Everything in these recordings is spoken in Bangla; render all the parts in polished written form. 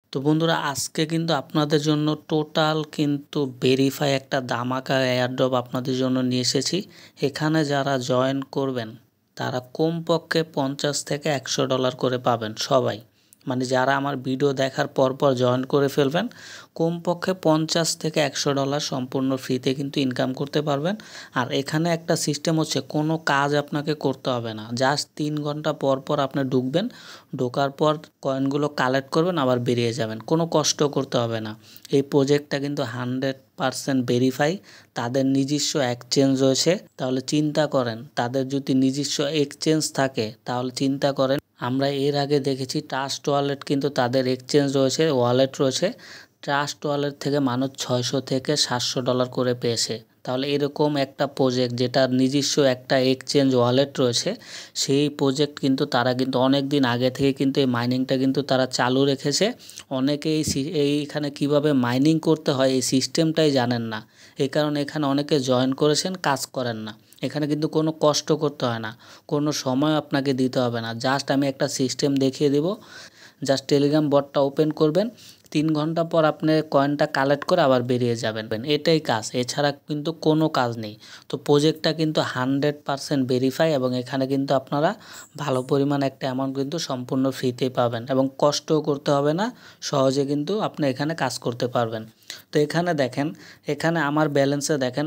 তো বন্ধুরা আজকে কিন্তু আপনাদের জন্য টোটাল কিন্তু ভেরিফাই একটা ধামাকা এয়ারড্রপ আপনাদের জন্য নিয়ে এসেছি। এখানে যারা জয়েন করবেন তারা কমপক্ষে 50 থেকে $100 করে পাবেন সবাই। মানে যারা আমার ভিডিও দেখার পর জয়েন করে ফেলবেন কমপক্ষে 50 থেকে $100 সম্পূর্ণ ফ্রিতে কিন্তু ইনকাম করতে পারবেন। আর এখানে একটা সিস্টেম হচ্ছে কোনো কাজ আপনাকে করতে হবে না, জাস্ট 3 ঘন্টা পর আপনি ঢুকবেন, ঢোকার পর কয়েনগুলো কালেক্ট করবেন আবার বেরিয়ে যাবেন, কোনো কষ্ট করতে হবে না। এই প্রজেক্টটা কিন্তু 100% ভেরিফাই, তাদের নিজস্ব এক্সচেঞ্জ রয়েছে। তাহলে চিন্তা করেন তাদের যদি নিজস্ব এক্সচেঞ্জ থাকে তাহলে চিন্তা করেন। আমরা এর আগে দেখেছি ট্রাস্ট ওয়ালেট কিন্তু তাদের এক্সচেঞ্জ রয়েছে, ওয়ালেট রয়েছে। ট্রাস্ট ওয়ালেট থেকে মানুষ 600 থেকে $700 করে পেয়েছে। তাহলে এরকম একটা প্রজেক্ট যেটার নিজস্ব একটা এক্সচেঞ্জ ওয়ালেট রয়েছে, সেই প্রজেক্ট কিন্তু তারা কিন্তু অনেক দিন আগে থেকে কিন্তু এই মাইনিংটা কিন্তু তারা চালু রেখেছে। অনেকে এইখানে কিভাবে মাইনিং করতে হয় এই সিস্টেমটাই জানেন না, এই কারণে এখানে অনেকে জয়েন করেছেন, কাজ করেন না। এখানে কিন্তু কোনো কষ্ট করতে হয় না, কোনো সময় আপনাকে দিতে হবে না। জাস্ট আমি একটা সিস্টেম দেখিয়ে দেব। জাস্ট টেলিগ্রাম বটটা ওপেন করবেন, 3 ঘন্টা পর আপনি কয়েনটা কালেক্ট করে আবার বেরিয়ে যাবেন, এটাই কাজ, এছাড়া কিন্তু কোনো কাজ নেই। তো প্রজেক্টটা কিন্তু 100% ভেরিফাই এবং এখানে কিন্তু আপনারা ভালো পরিমাণ একটা অ্যামাউন্ট কিন্তু সম্পূর্ণ ফ্রিতেই পাবেন এবং কষ্টও করতে হবে না, সহজে কিন্তু আপনি এখানে কাজ করতে পারবেন। তো এখানে দেখেন, এখানে আমার ব্যালেন্সে দেখেন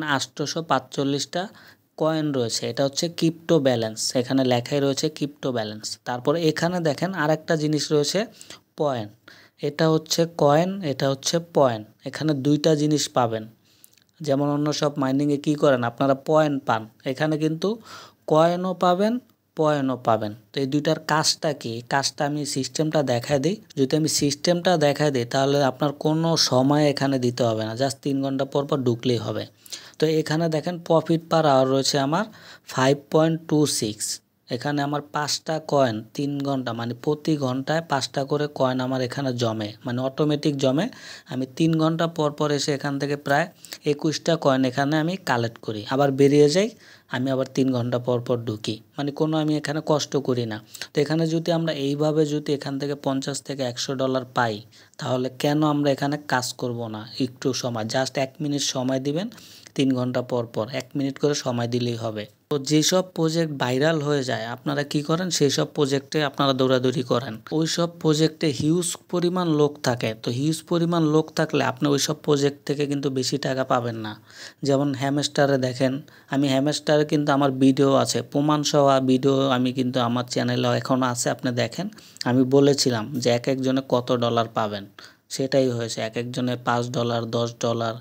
845টা কয়েন রয়েছে, এটা হচ্ছে ক্রিপ্টো ব্যালেন্স, এখানে লেখাই রয়েছে ক্রিপ্টো ব্যালেন্স। তারপরে এখানে দেখেন আরেকটা জিনিস রয়েছে পয়েন্ট, এটা হচ্ছে কয়েন, এটা হচ্ছে পয়েন্ট। এখানে দুইটা জিনিস পাবেন। যেমন অন্য সব মাইনিংয়ে কী করেন আপনারা পয়েন্ট পান, এখানে কিন্তু কয়েনও পাবেন, পয়েন্টও পাবেন। তো এই দুইটার কাজটা কি, কাজটা আমি সিস্টেমটা দেখাই দিই। যদি আমি সিস্টেমটা দেখাই দিই তাহলে আপনার কোনো সময় এখানে দিতে হবে না, জাস্ট 3 ঘন্টা পর ঢুকলেই হবে। তো এখানে দেখেন প্রফিট পার আওয়ার রয়েছে আমার 5.26। এখানে আমার 5টা কয়েন 3 ঘন্টা মানে প্রতি ঘন্টায় 5টা করে কয়েন আমার এখানে জমে, মানে অটোমেটিক জমে। আমি 3 ঘন্টা পর এসে এখান থেকে প্রায় 21টা কয়েন এখানে আমি কালেক্ট করি, আবার বেরিয়ে যাই। আমি আবার 3 ঘন্টা পর ঢুকি, মানে কোনো আমি এখানে কষ্ট করি না। তো এখানে যদি আমরা এইভাবে যদি এখান থেকে 50 থেকে $100 পাই তাহলে কেন আমরা এখানে কাজ করব না? একটু সময়, জাস্ট 1 মিনিট সময় দিবেন, 3 ঘন্টা পর 1 মিনিট করে সময় দিলেই হবে। তো যেসব প্রজেক্ট ভাইরাল হয়ে যায় আপনারা কি করেন, সেই সব প্রজেক্টে আপনারা দৌড়াদৌড়ি করেন। ওই সব প্রজেক্টে হিউজ পরিমাণ লোক থাকে, তো হিউজ পরিমাণ লোক থাকলে আপনি ওই সব প্রজেক্ট থেকে কিন্তু বেশি টাকা পাবেন না। যেমন হ্যামস্টারে দেখেন, আমি হ্যামস্টারে কিন্তু আমার ভিডিও আছে, প্রমাণসহ ভিডিও আমি কিন্তু আমার চ্যানেলে এখনও আছে, আপনি দেখেন। আমি বলেছিলাম যে এক একজনে কত ডলার পাবেন, সেটাই হয়েছে। এক একজনে $5, $10,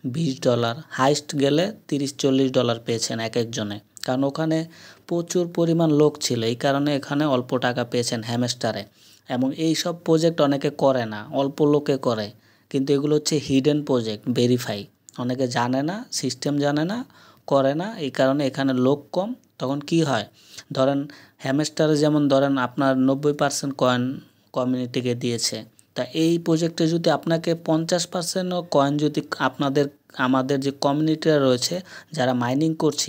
$20, হাইস্ট গেলে $30-40 পেয়েছেন এক একজনে, কারণ ওখানে প্রচুর পরিমাণ লোক ছিল, এই কারণে এখানে অল্প টাকা পেয়েছেন হ্যামস্টারে। এবং এই সব প্রজেক্ট অনেকে করে না, অল্প লোকে করে, কিন্তু এগুলো হচ্ছে হিডেন প্রজেক্ট ভেরিফাই, অনেকে জানে না, সিস্টেম জানে না, করে না, এই কারণে এখানে লোক কম। তখন কি হয়, ধরেন হ্যামস্টারে যেমন ধরেন আপনার 90% কয়েন কমিউনিটিকে দিয়েছে, তা এই প্রজেক্টে যদি আপনাকে 50%ও কয়েন যদি আমাদের যে কমিউনিটিরা রয়েছে যারা মাইনিং করছি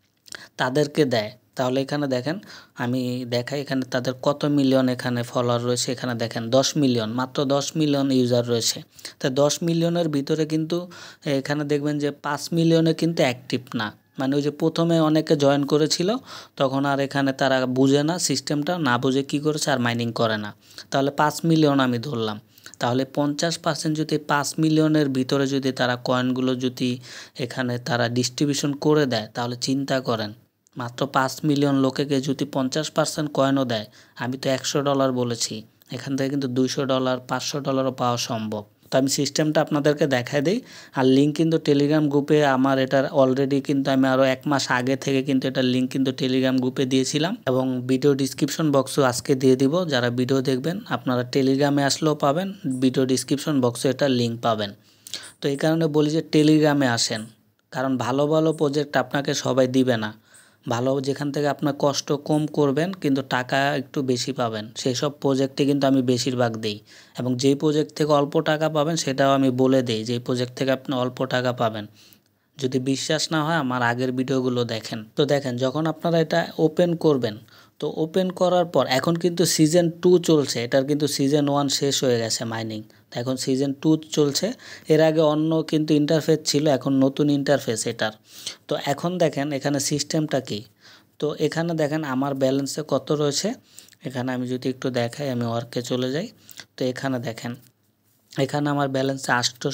তাদেরকে দেয়, তাহলে এখানে দেখেন আমি দেখাই এখানে তাদের কত মিলিয়ন এখানে ফলোয়ার রয়েছে। এখানে দেখেন 10 মিলিয়ন, মাত্র 10 মিলিয়ন ইউজার রয়েছে। তো 10 মিলিয়নের ভিতরে কিন্তু এখানে দেখবেন যে 5 মিলিয়নে কিন্তু অ্যাক্টিভ না, মানে ওই যে প্রথমে অনেকে জয়েন করেছিল তখন আর এখানে তারা বুঝে না সিস্টেমটা, না বুঝে কী করেছে আর মাইনিং করে না। তাহলে 5 মিলিয়ন আমি ধরলাম, তাহলে 50% যদি 5 মিলিয়নের ভিতরে যদি তারা কয়েনগুলো যদি এখানে তারা ডিস্ট্রিবিউশন করে দেয় তাহলে চিন্তা করেন, মাত্র 5 মিলিয়ন লোকেকে যদি 50% কয়েনও দেয়, আমি তো $100 বলেছি, এখান থেকে কিন্তু $200 $500 পাওয়া সম্ভব। তো আমি সিস্টেমটা আপনাদেরকে দেখাই দিই। আর লিঙ্ক কিন্তু টেলিগ্রাম গ্রুপে আমার এটার অলরেডি কিন্তু আমি আরও 1 মাস আগে থেকে কিন্তু এটার লিঙ্ক কিন্তু টেলিগ্রাম গ্রুপে দিয়েছিলাম এবং ভিডিও ডিসক্রিপশন বক্সও আজকে দিয়ে দিব। যারা ভিডিও দেখবেন আপনারা টেলিগ্রামে আসলেও পাবেন, ভিডিও ডিসক্রিপশন বক্সে এটার লিঙ্ক পাবেন। তো এই কারণে বলি যে টেলিগ্রামে আসেন, কারণ ভালো ভালো প্রজেক্ট আপনাকে সবাই দিবে না। ভালো যেখান থেকে আপনার কষ্ট কম করবেন কিন্তু টাকা একটু বেশি পাবেন, সেই সব প্রজেক্টে কিন্তু আমি বেশিরভাগ দিই। এবং যেই প্রজেক্ট থেকে অল্প টাকা পাবেন সেটাও আমি বলে দিই, যেই প্রজেক্ট থেকে আপনি অল্প টাকা পাবেন। যদি বিশ্বাস না হয় আমার আগের ভিডিওগুলো দেখেন। তো দেখেন যখন আপনারা এটা ওপেন করবেন তো ওপেন করার পর এখন কিন্তু সিজন 2 চলছে, এটার কিন্তু সিজন 1 শেষ হয়ে গেছে মাইনিং, এখন সিজন 2 চলছে। এর আগে অন্য কিন্তু ইন্টারফেস ছিল, এখন নতুন ইন্টারফেস এটার। তো এখন দেখেন এখানে সিস্টেমটা কি। তো এখানে দেখেন আমার ব্যালেন্সে কত রয়েছে, এখানে আমি যদি একটু দেখাই, আমি ওয়ার্কে চলে যাই। তো এখানে দেখেন, এখানে আমার ব্যালেন্সে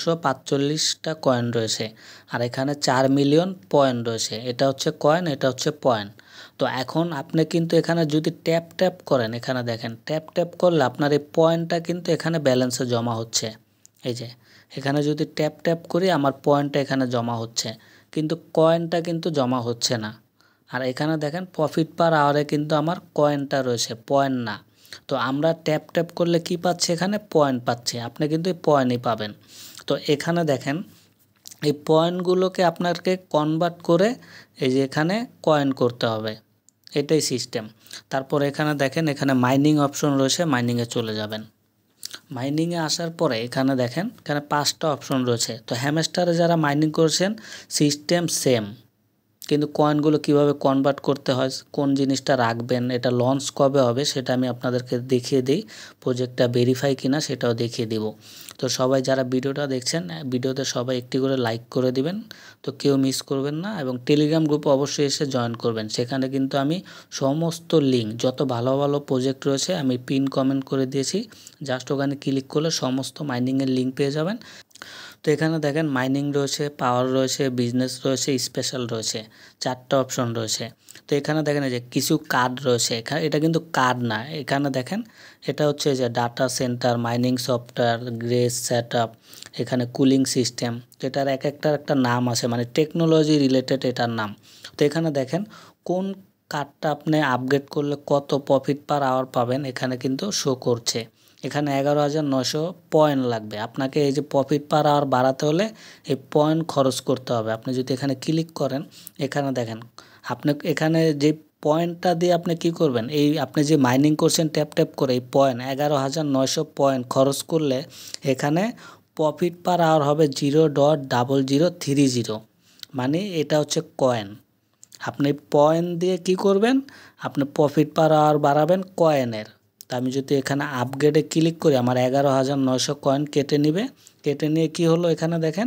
845টা কয়েন রয়েছে, আর এখানে 4 মিলিয়ন পয়েন্ট রয়েছে। এটা হচ্ছে কয়েন, এটা হচ্ছে পয়েন্ট। তো এখন আপনি কিন্তু এখানে যদি ট্যাপ ট্যাপ করেন, এখানে দেখেন ট্যাপ ট্যাপ করলে আপনার এই পয়েন্টটা কিন্তু এখানে ব্যালেন্সে জমা হচ্ছে। এই যে এখানে যদি ট্যাপ ট্যাপ করি আমার পয়েন্টটা এখানে জমা হচ্ছে, কিন্তু কয়েনটা কিন্তু জমা হচ্ছে না। আর এখানে দেখেন প্রফিট পার আওয়ারে কিন্তু আমার কয়েনটা রয়েছে, পয়েন্ট না। তো আমরা ট্যাপ ট্যাপ করলে কি পাচ্ছি, এখানে পয়েন্ট পাচ্ছি, আপনি কিন্তু এই পয়েন্টই পাবেন। তো এখানে দেখেন এই পয়েন্টগুলোকে আপনাকে কনভার্ট করে এই যে এখানে কয়েন করতে হবে, এটাই সিস্টেম। তারপর এখানে দেখেন এখানে মাইনিং অপশন রয়েছে, মাইনিংয়ে চলে যাবেন। মাইনিংয়ে আসার পরে এখানে দেখেন এখানে 5টা অপশন রয়েছে। তো হ্যামস্টারে যারা মাইনিং করছেন সিস্টেম সেম, কিন্তু কয়েনগুলো কিভাবে কনভার্ট করতে হয়, কোন জিনিসটা রাখবেন, এটা লঞ্চ কবে হবে সেটা আমি আপনাদেরকে দেখিয়ে দিই, প্রজেক্টটা ভেরিফাই কিনা সেটাও দেখিয়ে দিব। তো সবাই যারা ভিডিওটা দেখছেন, ভিডিওতে সবাই একটি করে লাইক করে দিবেন, তো কেউ মিস করবেন না। এবং টেলিগ্রাম গ্রুপে অবশ্যই এসে জয়েন করবেন, সেখানে কিন্তু আমি সমস্ত লিঙ্ক, যত ভালো ভালো প্রজেক্ট রয়েছে আমি পিন কমেন্ট করে দিয়েছি, জাস্ট ওখানে ক্লিক করলে সমস্ত মাইনিংয়ের লিঙ্ক পেয়ে যাবেন। তো এখানে দেখেন মাইনিং রয়েছে, পাওয়ার রয়েছে, বিজনেস রয়েছে, স্পেশাল রয়েছে, 4টা অপশন রয়েছে। তো এখানে দেখেন যে কিছু কার্ড রয়েছে, এখানে এটা কিন্তু কার্ড না, এখানে দেখেন এটা হচ্ছে যে ডাটা সেন্টার, মাইনিং সফটওয়্যার, গ্রেস সেটআপ, এখানে কুলিং সিস্টেম, এটার এক একটার একটা নাম আছে, মানে টেকনোলজি রিলেটেড এটার নাম। তো এখানে দেখেন কোন কার্ডটা আপনি আপগ্রেড করলে কত প্রফিট পার আওয়ার পাবেন, এখানে কিন্তু শো করছে। এখানে 11,900 পয়েন্ট লাগবে আপনাকে, এই যে প্রফিট পার আওয়ার বাড়াতে হলে এই পয়েন্ট খরচ করতে হবে। আপনি যদি এখানে ক্লিক করেন, এখানে দেখেন আপনি এখানে যে পয়েন্টটা দিয়ে আপনি কি করবেন, এই আপনি যে মাইনিং করছেন ট্যাপ ট্যাপ করে, এই পয়েন্ট 11,900 পয়েন্ট খরচ করলে এখানে প্রফিট পার আওয়ার হবে 0.0030, মানে এটা হচ্ছে কয়েন। আপনি পয়েন্ট দিয়ে কি করবেন, আপনি প্রফিট পার আওয়ার বাড়াবেন কয়েনের। তা আমি যদি এখানে আপগ্রেডে ক্লিক করি, আমার 11,900 কয়েন কেটে নিবে, কেটে নিয়ে কি হলো এখানে দেখেন,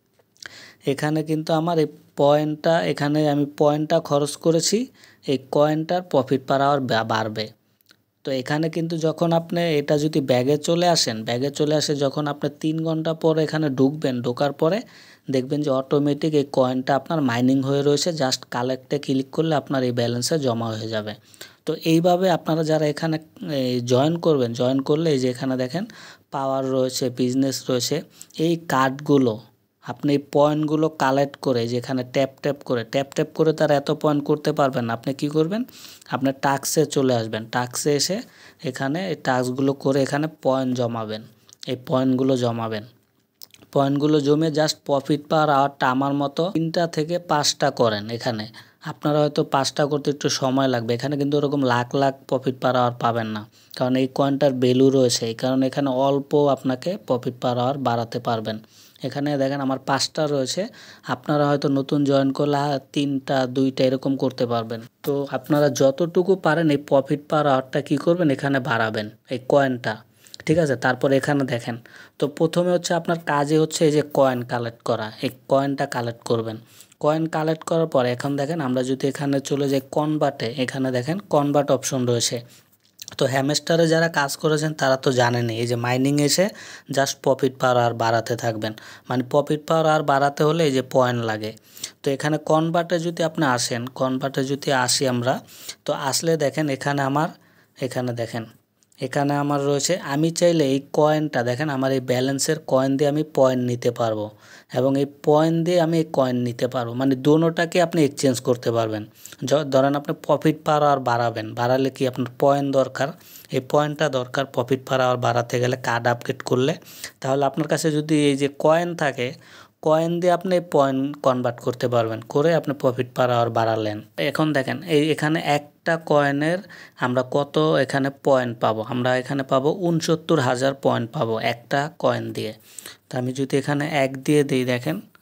এখানে কিন্তু আমার এই পয়েন্টটা, এখানে আমি পয়েন্টটা খরচ করেছি, এই কয়েনটার প্রফিট পার আওয়ার বাড়বে। তো এখানে কিন্তু যখন আপনি এটা যদি ব্যাগে চলে আসেন, ব্যাগে চলে আসে যখন আপনি 3 ঘন্টা পর এখানে ঢুকবেন, ঢোকার পরে দেখবেন যে অটোমেটিক এই কয়েনটা আপনার মাইনিং হয়ে রয়েছে, জাস্ট কালেক্টে ক্লিক করলে আপনার এই ব্যালেন্সে জমা হয়ে যাবে। তো এইভাবে আপনারা যারা এখানে জয়েন করবেন, জয়েন করলে এই যে এখানে দেখেন পাওয়ার রয়েছে, বিজনেস রয়েছে, এই কার্ডগুলো আপনি এই পয়েন্টগুলো কালেক্ট করে যেখানে ট্যাপ ট্যাপ করে, ট্যাপ ট্যাপ করে তার এত পয়েন্ট করতে পারবেন না, আপনি কি করবেন, আপনার টাস্কে চলে আসবেন, টাস্কে এসে এখানে এই টাস্কগুলো করে এখানে পয়েন্ট জমাবেন, এই পয়েন্টগুলো জমাবেন, পয়েন্টগুলো জমে জাস্ট প্রফিট পার আওয়ারটা আমার মতো 3টা থেকে 5টা করেন। এখানে আপনারা হয়তো 5টা করতে একটু সময় লাগবে, এখানে কিন্তু ওরকম lakh lakh profit per hour পাবেন না, কারণ এই কয়েনটার ভ্যালু রয়েছে, এই কারণে এখানে অল্প আপনাকে প্রফিট পার আওয়ার বাড়াতে পারবেন। এখানে দেখেন আমার 5টা রয়েছে, আপনারা হয়তো নতুন জয়েন করলে 3টা 2টা এরকম করতে পারবেন। তো আপনারা যতটুকু পারেন এই প্রফিট পার আওয়ারটা কী করবেন, এখানে বাড়াবেন এই কয়েনটা, ঠিক আছে। তারপর এখানে দেখেন, তো প্রথমে হচ্ছে আপনার কাজে হচ্ছে এই যে কয়েন কালেক্ট করা, এই কয়েনটা কালেক্ট করবেন। কয়েন কালেক্ট করার পর এখন দেখেন আমরা যদি এখানে চলে যাই কনভার্টে, এখানে দেখেন কনভার্ট অপশন রয়েছে। তো হ্যামস্টারে যারা কাজ করেছেন তারা তো জানেনই, এই যে মাইনিং এসে জাস্ট প্রফিট পাওয়ার আর বাড়াতে থাকবেন, মানে প্রফিট পাওয়ার আর বাড়াতে হলে এই যে পয়েন্ট লাগে। তো এখানে কনভার্টে যদি আপনি আসেন, কনভার্টে যদি আসি আমরা, তো আসলে দেখেন এখানে আমার, এখানে দেখেন এখানে আমার রয়েছে, আমি চাইলে এই কয়েনটা দেখেন আমার এই ব্যালেন্সের কয়েন দিয়ে আমি পয়েন্ট নিতে পারবো, এবং এই পয়েন্ট দিয়ে আমি এই কয়েন নিতে পারবো, মানে দোনোটাকে আপনি এক্সচেঞ্জ করতে পারবেন। ধরেন আপনি প্রফিট পার আওয়ার বাড়াবেন, বাড়ালে কি আপনার পয়েন্ট দরকার, এই পয়েন্টটা দরকার প্রফিট পার আওয়ার বাড়াতে গেলে, কার্ড আপগ্রেড করলে। তাহলে আপনার কাছে যদি এই যে কয়েন থাকে, কয়েন দিয়ে আপনি পয়েন্ট কনভার্ট করতে পারবেন, করে আপনি প্রফিট পার আওয়ার বাড়ালেন। এখন দেখেন এই এখানে একটা কয়েনের আমরা কত এখানে পয়েন্ট পাবো, আমরা এখানে পাবো 69,000 পয়েন্ট পাবো একটা কয়েন দিয়ে। তো আমি যদি এখানে 1 দিয়ে দিই, দেখেন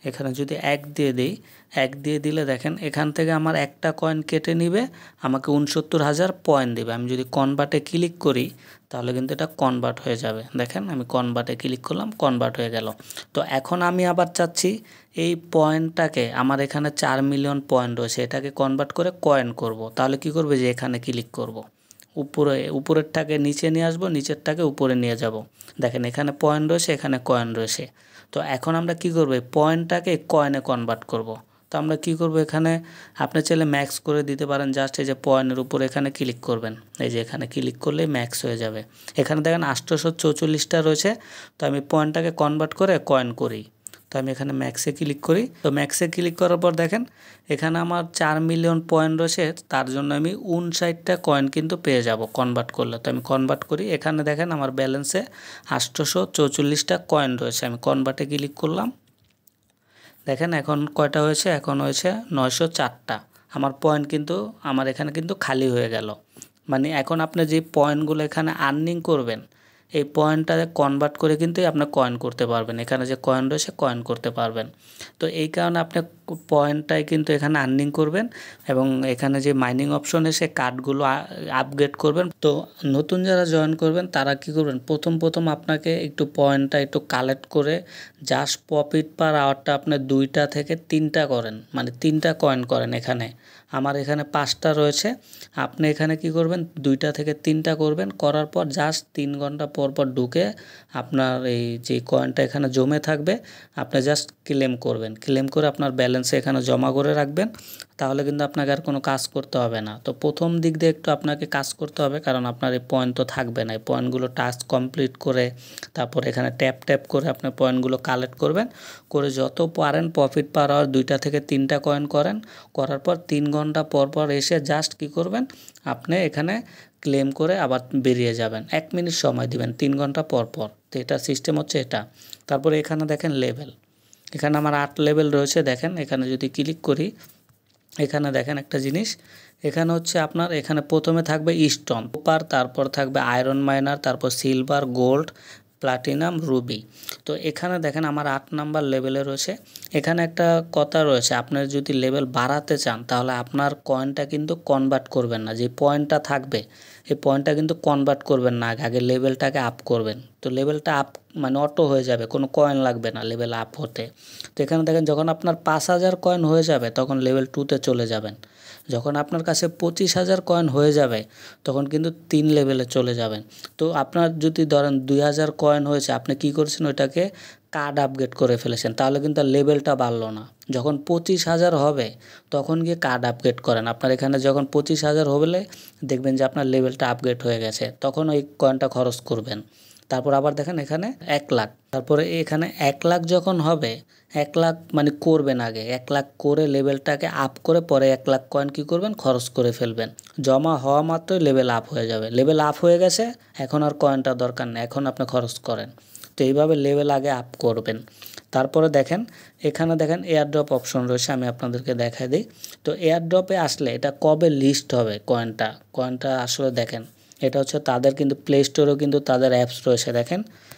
এখানে যদি 1 দিয়ে দিই, 1 দিয়ে দিলে দেখেন এখান থেকে আমার একটা কয়েন কেটে নিবে, আমাকে 69,000 পয়েন্ট দেবে। আমি যদি কনভার্টে ক্লিক করি তাহলে কিন্তু এটা কনভার্ট হয়ে যাবে। দেখেন আমি কনভার্টে ক্লিক করলাম, কনভার্ট হয়ে গেল। তো এখন আমি আবার চাচ্ছি এই পয়েন্টটাকে, আমার এখানে 4 মিলিয়ন পয়েন্ট রয়েছে, এটাকে কনভার্ট করে কয়েন করব। তাহলে কি করবে, যে এখানে ক্লিক করব, উপরেরটাকে নিচে নিয়ে আসবো, নিচেরটাকে উপরে নিয়ে যাব। দেখেন এখানে পয়েন্ট রয়েছে, এখানে কয়েন রয়েছে। তো এখন আমরা কি করব, পয়েন্টটাকে কয়েনে কনভার্ট করব। তো আমরা কি করব, এখানে আপনি চাইলে ম্যাক্স করে দিতে পারেন। জাস্ট এই যে পয়েন্টের উপর এখানে ক্লিক করবেন, এই যে এখানে ক্লিক করলেই ম্যাক্স হয়ে যাবে। এখানে দেখেন 844টা রয়েছে। তো আমি পয়েন্টটাকে কনভার্ট করে কয়েন করি। তো আমি এখানে ম্যাক্সে ক্লিক করি। তো ম্যাক্সে ক্লিক করার পর দেখেন এখানে আমার 4 মিলিয়ন পয়েন্ট রয়েছে, তার জন্য আমি 59টা কয়েন কিন্তু পেয়ে যাব কনভার্ট করলে। তো আমি কনভার্ট করি, এখানে দেখেন আমার ব্যালেন্সে 844টা কয়েন রয়েছে। আমি কনভার্টে ক্লিক করলাম, দেখেন এখন কয়টা হয়েছে, এখন হয়েছে 904টা। আমার পয়েন্ট কিন্তু আমার এখানে কিন্তু খালি হয়ে গেল। মানে এখন আপনি যে পয়েন্টগুলো এখানে আর্নিং করবেন, এই পয়েন্টটা কনভার্ট করে কিন্তু আপনি কয়েন করতে পারবেন। এখানে যে কয়েন রয়েছে কয়েন করতে পারবেন। তো এই কারণে আপনি পয়েন্টটাই কিন্তু এখানে আর্নিং করবেন এবং এখানে যে মাইনিং অপশন এসে কার্ডগুলো আপগ্রেড করবেন। তো নতুন যারা জয়েন করবেন তারা কি করবেন, প্রথম আপনাকে একটু পয়েন্টটা একটু কালেক্ট করে জাস্ট প্রফিট পার আওয়ারটা আপনি 2টা থেকে 3টা করেন, মানে 3টা কয়েন করেন। এখানে আমার এখানে 5টা রয়েছে, আপনি এখানে কি করবেন 2টা থেকে 3টা করবেন, করার পর জাস্ট 3 ঘন্টা পর পর ঢুকে আপনার এই যে কয়েনটা এখানে জমে থাকবে আপনি জাস্ট ক্লেম করবেন। ক্লেম করে আপনার ব্যালেন্সে এখানে জমা করে রাখবেন, তাহলে কিন্তু আপনাকে আর কোনো কাজ করতে হবে না। তো প্রথম দিক দিয়ে একটু আপনাকে কাজ করতে হবে, কারণ আপনার এই পয়েন্ট তো থাকবে না। এই পয়েন্টগুলো টাস্ক কমপ্লিট করে তারপর এখানে ট্যাপ করে আপনার পয়েন্টগুলো কালেক্ট করবেন, করে যত পারেন প্রফিট পার আওয়ার 2টা থেকে 3টা কয়েন করেন। করার পর 3 ঘন্টা পর পর এসে জাস্ট কি করবেন, আপনি এখানে ক্লেম করে আবার বেরিয়ে যাবেন। 1 মিনিট সময় দিবেন 3 ঘন্টা পর পর। তো এটা সিস্টেম হচ্ছে এটা। তারপরে এখানে দেখেন লেভেল, এখানে আমার 8 লেভেল রয়েছে। দেখেন এখানে যদি ক্লিক করি, এখানে দেখেন একটা জিনিস, এখানে হচ্ছে আপনার এখানে প্রথমে থাকবে স্টোন, কপার, তারপর থাকবে আয়রন মাইনার, তারপর সিলভার, গোল্ড, প্লাটিনাম, রুবি। তো এখানে দেখেন আমার 8 নাম্বার লেভেলে রয়েছে। এখানে একটা কথা রয়েছে, আপনার যদি লেভেল বাড়াতে চান তাহলে আপনার কয়েনটা কিন্তু কনভার্ট করবেন না, যে পয়েন্টটা থাকবে এই পয়েন্টটা কিন্তু কনভার্ট করবেন না, আগে লেভেলটাকে আপ করবেন। তো লেভেলটা আপ মানে অটো হয়ে যাবে, কোনো কয়েন লাগবে না লেভেল আপ হতে। তো এখানে দেখেন যখন আপনার 5,000 কয়েন হয়ে যাবে তখন লেভেল 2তে চলে যাবেন। যখন আপনার কাছে 25,000 কয়েন হয়ে যাবে তখন কিন্তু 3 লেভেলে চলে যাবেন। তো আপনার যদি ধরেন 2,000 কয়েন হয়েছে, আপনি কি করছেন, ওইটাকে কার্ড আপগ্রেড করে ফেলেছেন, তাহলে কিন্তু লেভেলটা বাড়লো না। যখন 25,000 হবে তখন গিয়ে কার্ড আপগ্রেড করেন। আপনার এখানে যখন 25,000 হলে দেখবেন যে আপনার লেভেলটা আপগ্রেড হয়ে গেছে, তখন ওই কয়েনটা খরচ করবেন। তারপর আবার দেখেন এখানে 1 লাখ, তারপরে এখানে 1 লাখ যখন হবে, 1 লাখ মানে করবেন আগে 1 লাখ করে লেভেলটাকে আপ করে পরে 1 লাখ কয়েন কী করবেন, খরচ করে ফেলবেন। জমা হওয়া মাত্রই লেভেল আপ হয়ে যাবে। লেভেল আপ হয়ে গেছে, এখন আর কয়েনটা দরকার নেই, এখন আপনি খরচ করেন। তো এইভাবে লেভেল আগে আপ করবেন। তারপরে দেখেন এখানে দেখেন এয়ারড্রপ অপশন রয়েছে, আমি আপনাদেরকে দেখাই দিই। তো এয়ারড্রপে আসলে এটা কবে লিস্ট হবে কয়েনটা আসলে দেখেন, এটা হচ্ছে তাদের কিন্তু প্লে স্টোরেও কিন্তু তাদের অ্যাপস রয়েছে। দেখেন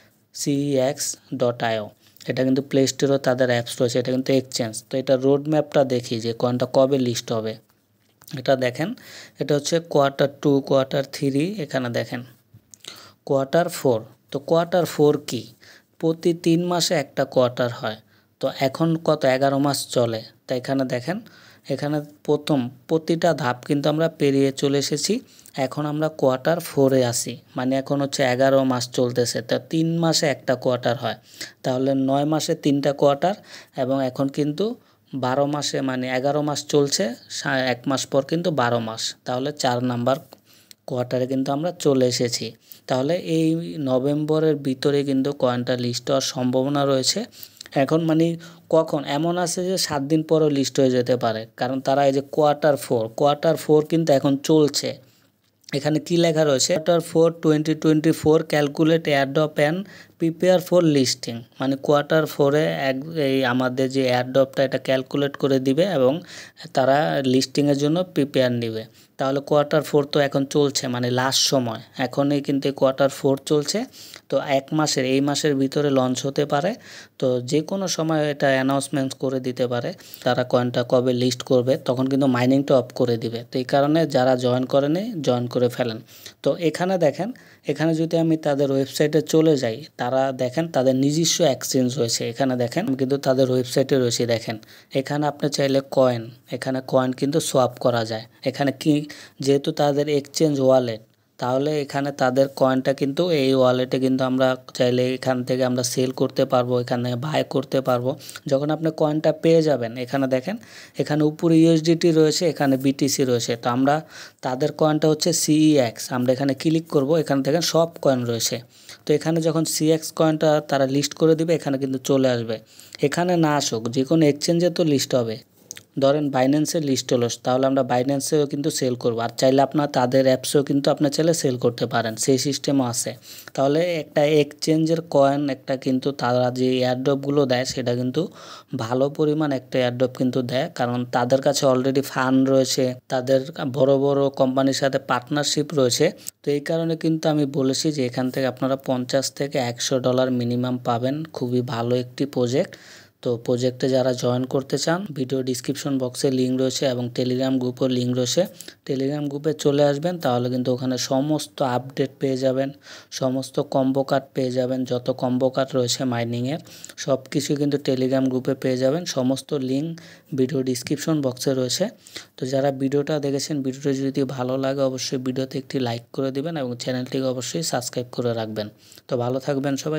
CEX.io, এটা কিন্তু প্লে স্টোরেও তাদের অ্যাপস রয়েছে, এটা কিন্তু এক্সচেঞ্জ। তো এটা রোড ম্যাপটা দেখি যে কয়েনটা কবে লিস্ট হবে। এটা দেখেন, এটা হচ্ছে Q2, Q3, এখানে দেখেন Q4। তো Q4 কি, প্রতি 3 মাসে একটা কোয়ার্টার হয়। তো এখন কত 11 মাস চলে। তো এখানে দেখেন, এখানে প্রতিটা ধাপ কিন্তু আমরা পেরিয়ে চলে এসেছি। এখন আমরা Q4-এ আসি, মানে এখন হচ্ছে 11 মাস চলতেছে। তো 3 মাসে একটা কোয়ার্টার হয়, তাহলে 9 মাসে 3টা কোয়ার্টার, এবং এখন কিন্তু 12 মাসে মানে 11 মাস চলছে, 1 মাস পর কিন্তু 12 মাস, তাহলে 4 নাম্বার কোয়ার্টারে কিন্তু আমরা চলে এসেছি। তাহলে এই নভেম্বরের ভিতরে কিন্তু কয়েনটা লিস্ট হওয়ার সম্ভাবনা রয়েছে। এখন মানে কখন এমন আছে যে 7 দিন পরেও লিস্ট হয়ে যেতে পারে, কারণ তারা এই যে Q4 কিন্তু এখন চলছে। এখানে কি লেখা রয়েছে, Q4 2024 calculate airdrop and prepare for listing মানে Q4 এই আমাদের যে এয়ারড্রপটা এটা ক্যালকুলেট করে দিবে এবং তারা লিস্টিংয়ের জন্য প্রিপেয়ার নেবে। তাহলে Q4 তো এখন চলছে, মানে লাস্ট সময়, এখনই কিন্তু Q4 চলছে। তো এই মাসের ভিতরে লঞ্চ হতে পারে। তো যে কোনো সময় এটা অ্যানাউন্সমেন্ট করে দিতে পারে তারা কয়েনটা কবে লিস্ট করবে, তখন কিন্তু মাইনিংটা অফ করে দিবে। তো এই কারণে যারা জয়েন করেনি জয়েন করে ফেলেন। তো এখানে দেখেন, এখানে যদি আমি তাদের ওয়েবসাইটে চলে যাই, তারা দেখেন তাদের নিজস্ব এক্সচেঞ্জ রয়েছে। এখানে দেখেন কিন্তু তাদের ওয়েবসাইটে রয়েছে, দেখেন এখানে আপনি চাইলে এখানে কয়েন কিন্তু সোয়াপ করা যায়। এখানে কি, যেহেতু তাদের এক্সচেঞ্জ ওয়ালেট, তাহলে এখানে তাদের কয়েনটা কিন্তু এই ওয়ালেটে কিন্তু আমরা চাইলে এখান থেকে আমরা সেল করতে পারবো, এখানে বাই করতে পারবো। যখন আপনি কয়েনটা পেয়ে যাবেন, এখানে দেখেন এখানে উপরে ইউএসডিটি রয়েছে, এখানে বিটিসি রয়েছে। তো আমরা তাদের কয়েনটা হচ্ছে CEX, আমরা এখানে ক্লিক করব, এখানে দেখেন সব কয়েন রয়েছে। তো এখানে যখন CEX কয়েনটা তারা লিস্ট করে দিবে, এখানে কিন্তু চলে আসবে। এখানে না আসুক, যে কোনো এক্সচেঞ্জে তো লিস্ট হবে। ধরেন বাইন্যান্সের লিস্ট হলো, তাহলে আমরা বাইন্যান্সেও কিন্তু সেল করবো। আর চাইলে আপনার তাদের অ্যাপসেও কিন্তু আপনার চাইলে সেল করতে পারেন, সেই সিস্টেমও আছে। তাহলে একটা এক্সচেঞ্জের কয়েন একটা কিন্তু তারা যে এয়ারড্রপগুলো দেয় সেটা কিন্তু ভালো পরিমাণ একটা এয়ারড্রপ কিন্তু দেয়, কারণ তাদের কাছে অলরেডি ফান্ড রয়েছে, তাদের বড় বড় কোম্পানির সাথে পার্টনারশিপ রয়েছে। তো এই কারণে কিন্তু আমি বলেছি যে এখান থেকে আপনারা $50 থেকে $100 মিনিমাম পাবেন। খুবই ভালো একটি প্রজেক্ট। তো প্রজেক্টে যারা জয়েন করতে চান, ভিডিও ডিসক্রিপশন বক্সে লিঙ্ক রয়েছে এবং টেলিগ্রাম গ্রুপের লিঙ্ক রয়েছে। টেলিগ্রাম গ্রুপে চলে আসবেন, তাহলে কিন্তু ওখানে সমস্ত আপডেট পেয়ে যাবেন, সমস্ত কম্বো কার্ড পেয়ে যাবেন, যত কম্বো কার্ড রয়েছে মাইনিংয়ের সব কিছু কিন্তু টেলিগ্রাম গ্রুপে পেয়ে যাবেন। সমস্ত লিঙ্ক ভিডিও ডিসক্রিপশন বক্সে রয়েছে। তো যারা ভিডিওটা দেখেছেন, ভিডিওটা যদি ভালো লাগে অবশ্যই ভিডিওতে একটি লাইক করে দিবেন এবং চ্যানেলটিকে অবশ্যই সাবস্ক্রাইব করে রাখবেন। তো ভালো থাকবেন সবাই।